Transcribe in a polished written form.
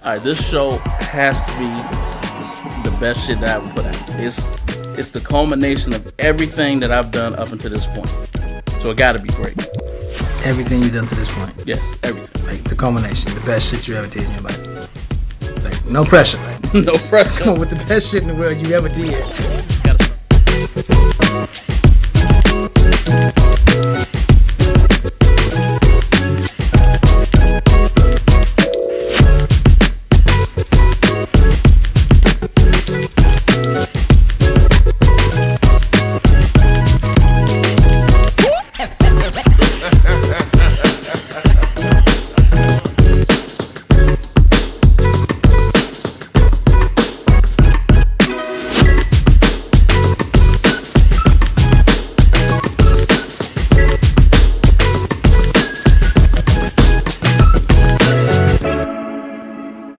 All right, this show has to be the best shit that I ever put out. It's the culmination of everything that I've done up until this point. So it got to be great. Everything you've done to this point. Yes, everything. Like the culmination, the best shit you ever did in your life. Like no pressure. Like, no pressure. Come on with the best shit in the world you ever did.